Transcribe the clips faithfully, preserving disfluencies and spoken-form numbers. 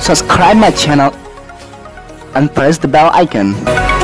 subscribe my channel and press the bell icon.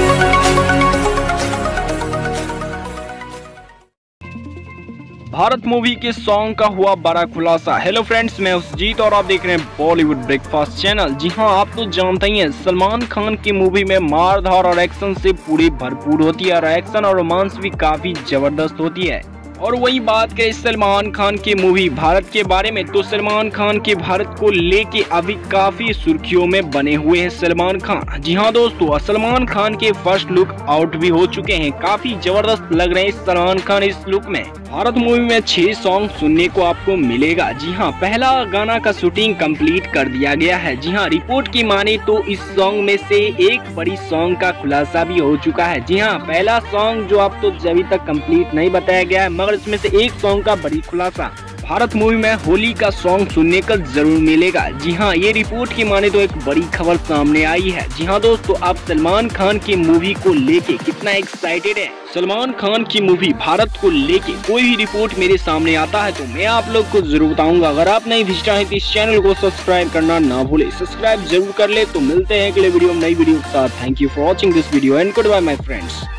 Bharat movie के song का हुआ बड़ा खुलासा। हेलो फ्रेंड्स, मैं उस्जीत और आप देख रहे हैं बॉलीवुड ब्रेकफास्ट चैनल। जी हां, आप तो जानते ही हैं सलमान खान की मूवी में मार धार और एक्शन से पूरी भरपूर होती है और एक्शन और रोमांस भी काफी जबरदस्त होती है। और वही बात करें सलमान खान की मूवी भारत के बारे में, तो सलमान खान के भारत को लेके अभी काफी सुर्खियों में बने हुए हैं सलमान खान। जी हाँ दोस्तों, सलमान खान के फर्स्ट लुक आउट भी हो चुके हैं। काफी जबरदस्त लग रहे हैं सलमान खान इस लुक में। भारत मूवी में छह सॉन्ग सुनने को आपको मिलेगा। जी हाँ, पहला गाना का शूटिंग कंप्लीट कर दिया गया है। जी हाँ, रिपोर्ट की माने तो इस सॉन्ग में से एक बड़ी सॉन्ग का खुलासा भी हो चुका है। जी हाँ, पहला सॉन्ग जो आप तो अभी तक कंप्लीट नहीं बताया गया है, मगर इसमें से एक सॉन्ग का बड़ी खुलासा भारत मूवी में होली का सॉन्ग सुनने का जरूर मिलेगा। जी हाँ, ये रिपोर्ट की माने तो एक बड़ी खबर सामने आई है। जी हाँ दोस्तों, आप सलमान खान की मूवी को लेके कितना एक्साइटेड है? सलमान खान की मूवी भारत को लेके कोई भी रिपोर्ट मेरे सामने आता है तो मैं आप लोग को जरूर बताऊंगा। अगर आप नए विजिटर हैं तो इस चैनल को सब्सक्राइब करना ना भूले। सब्सक्राइब जरूर कर ले। तो मिलते हैं अगले वीडियो में नई वीडियो के साथ। Thank you for watching this video and goodbye my friends.